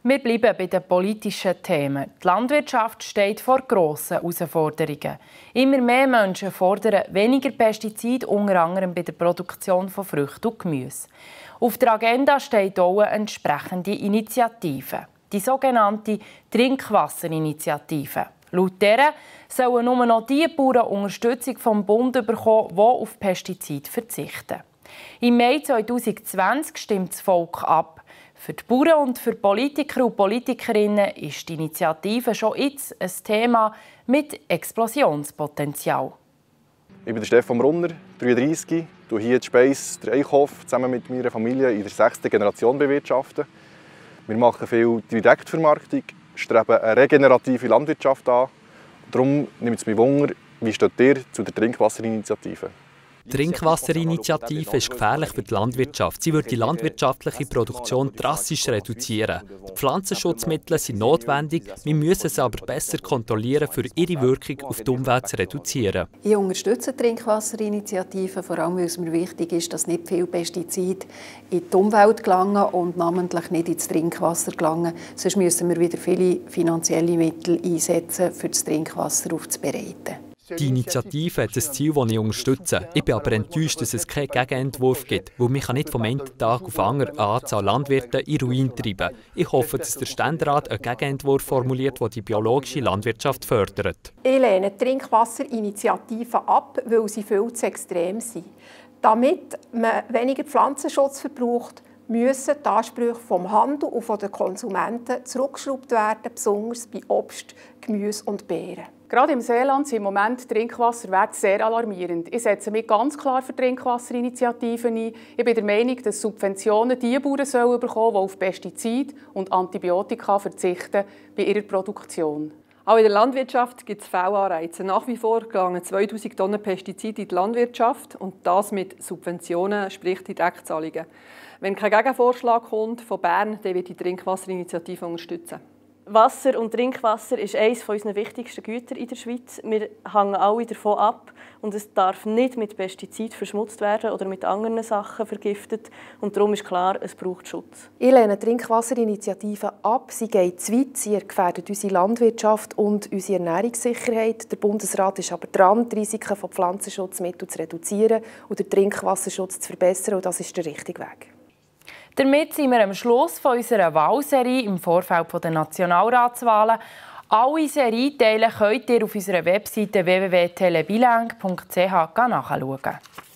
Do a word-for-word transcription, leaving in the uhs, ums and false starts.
Wir bleiben bei den politischen Themen. Die Landwirtschaft steht vor grossen Herausforderungen. Immer mehr Menschen fordern weniger Pestizide, unter anderem bei der Produktion von Früchten und Gemüse. Auf der Agenda steht auch eine entsprechende Initiative, die sogenannte Trinkwasserinitiative. Laut dieser sollen nur noch die Bauern Unterstützung vom Bund bekommen, die auf Pestizide verzichten. Im Mai zweitausendzwanzig stimmt das Volk ab. Für die Bauern und für Politiker und Politikerinnen ist die Initiative schon jetzt ein Thema mit Explosionspotenzial. Ich bin Stefan Brunner, dreiunddreissig, ich hier in Speis, der Eichhof, zusammen mit meiner Familie in der sechsten Generation bewirtschaften. Wir machen viel Direktvermarktung, streben eine regenerative Landwirtschaft an. Darum nimmt es mich Wunder, wie steht ihr zu der Trinkwasserinitiative? Die Trinkwasserinitiative ist gefährlich für die Landwirtschaft. Sie würde die landwirtschaftliche Produktion drastisch reduzieren. Die Pflanzenschutzmittel sind notwendig, wir müssen sie aber besser kontrollieren, für ihre Wirkung auf die Umwelt zu reduzieren. Ich unterstütze die Trinkwasserinitiative, vor allem weil es mir wichtig ist, dass nicht viele Pestizide in die Umwelt gelangen und namentlich nicht ins Trinkwasser gelangen. Sonst müssen wir wieder viele finanzielle Mittel einsetzen, um das Trinkwasser aufzubereiten. Die Initiative hat ein Ziel, das ich unterstütze. Ich bin aber enttäuscht, dass es keinen Gegenentwurf gibt, weil man nicht vom einen Tag auf den anderen eine Anzahl Landwirte in Ruin treiben kann. Ich hoffe, dass der Ständerat einen Gegenentwurf formuliert, der die biologische Landwirtschaft fördert. Ich lehne die Trinkwasserinitiativen ab, weil sie viel zu extrem sind. Damit man weniger Pflanzenschutz verbraucht, müssen die Ansprüche vom Handel und von den Konsumenten zurückgeschraubt werden, besonders bei Obst, Gemüse und Beeren. Gerade im Seeland sind im Moment Trinkwasserwerte sehr alarmierend. Ich setze mich ganz klar für Trinkwasserinitiativen ein. Ich bin der Meinung, dass Subventionen die Bauern sollen bekommen, die auf Pestizide und Antibiotika verzichten bei ihrer Produktion. Auch in der Landwirtschaft gibt es Fehlanreize. Nach wie vor gelangen zweitausend Tonnen Pestizide in die Landwirtschaft und das mit Subventionen, sprich Direktzahlungen. Wenn kein Gegenvorschlag kommt von Bern, dann wird die Trinkwasserinitiative unterstützen. Wasser und Trinkwasser ist eines unserer wichtigsten Güter in der Schweiz. Wir hängen alle davon ab und es darf nicht mit Pestiziden verschmutzt werden oder mit anderen Sachen vergiftet. Und darum ist klar, es braucht Schutz. Ich lehne die Trinkwasserinitiative ab. Sie geht zu weit, sie gefährdet unsere Landwirtschaft und unsere Ernährungssicherheit. Der Bundesrat ist aber dran, die Risiken von Pflanzenschutzmitteln zu reduzieren und den Trinkwasserschutz zu verbessern. Und das ist der richtige Weg. Damit sind wir am Schluss von unserer Wahlserie im Vorfeld der Nationalratswahlen. Alle Serieteile könnt ihr auf unserer Webseite w w w punkt telebilang punkt c h nachschauen.